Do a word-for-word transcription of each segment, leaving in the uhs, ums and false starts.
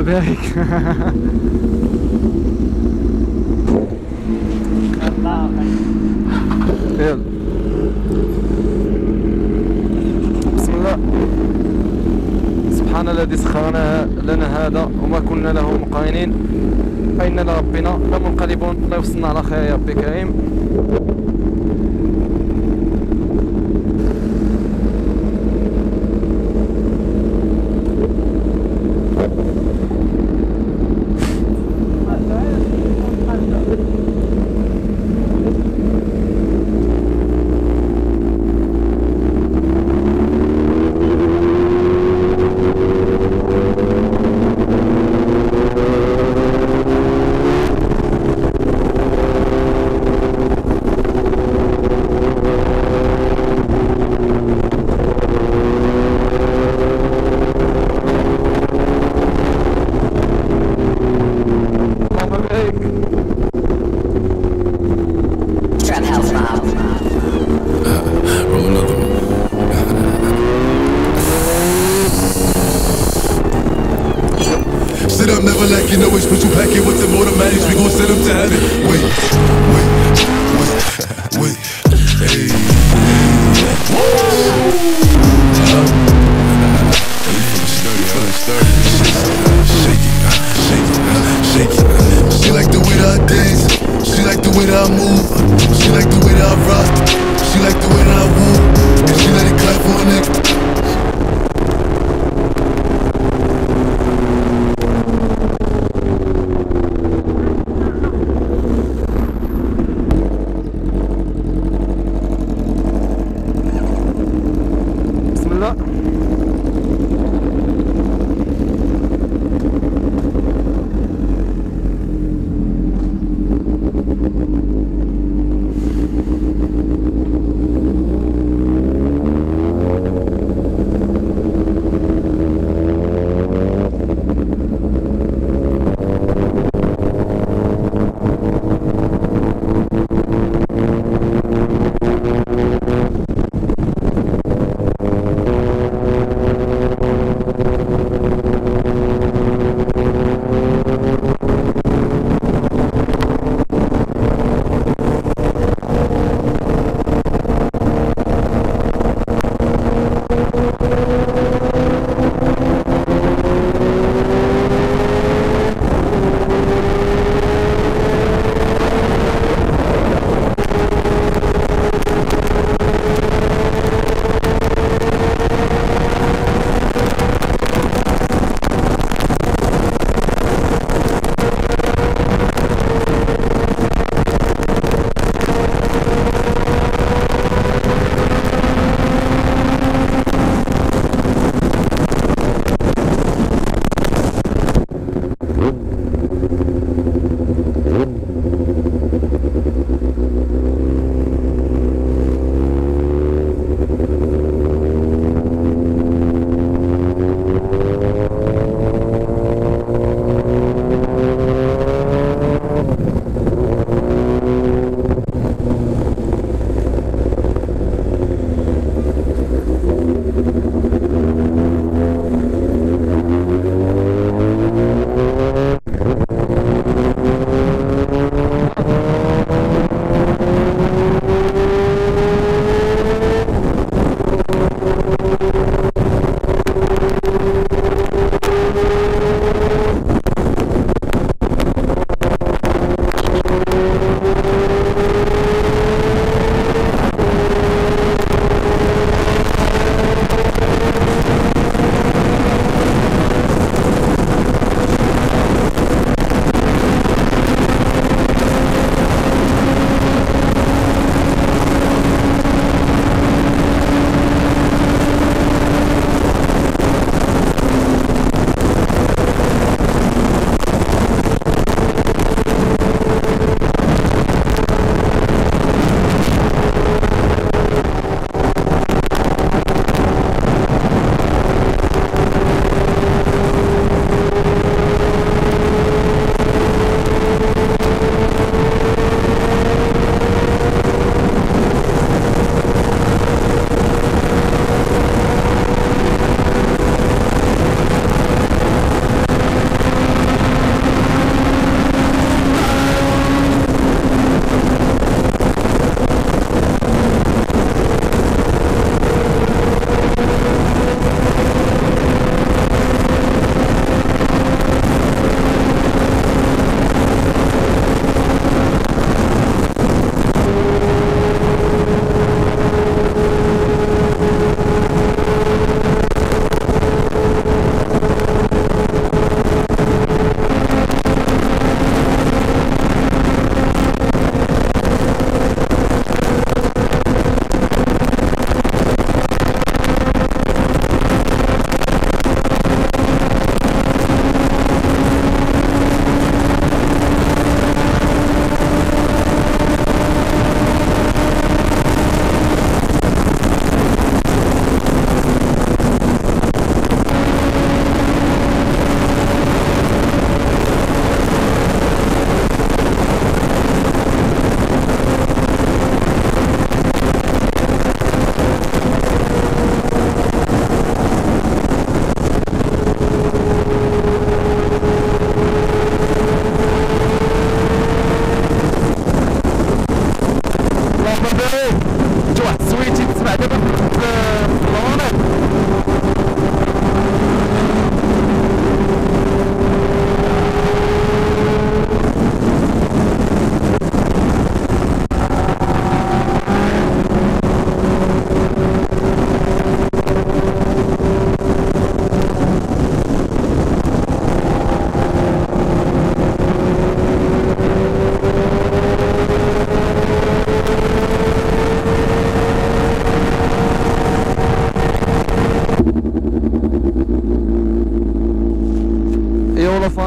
بايك. يلا بسم الله. سبحان الذي سخر لنا هذا وما كنا له مقرنين أين لربنا لمنقلبون. الله يوصلنا على خير يا ربي كريم. Sit up, never like you know it's special packet with the automatics. We gon' send them to heaven. Wait, wait, wait, wait, hey. Shake it, shake it, shake it. She like the way that I dance. She like the way that I move. She like the way that I rock. She like the way that I move. And she let it clap for a nigga.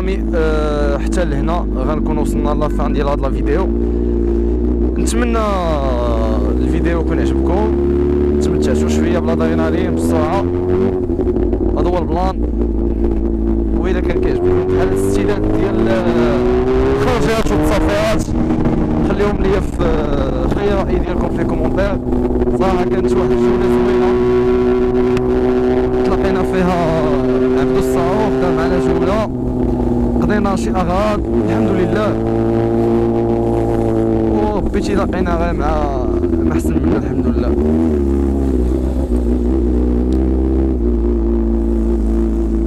امي أه حتى لهنا غنكون وصلنا لافان ديال هاد لا فيديو. نتمنى الفيديو يكون عجبكم، تمتعتوا شويه بلا داينالين بالسرعه. هذا هو البلان. وإلا كان كيعجبكم بحال الاستعداد ديال الخرجات والتصافيات خليهم ليا في خلي الرأي ديالكم في كومونتير. صراحه كانت واحد الجوله زوينه تلاقينا فيها عبد الصاروخ دار معنا جوله، قضينا شي اغراض الحمد لله، وبيتي لاقينا غير مع محسن منا الحمد لله.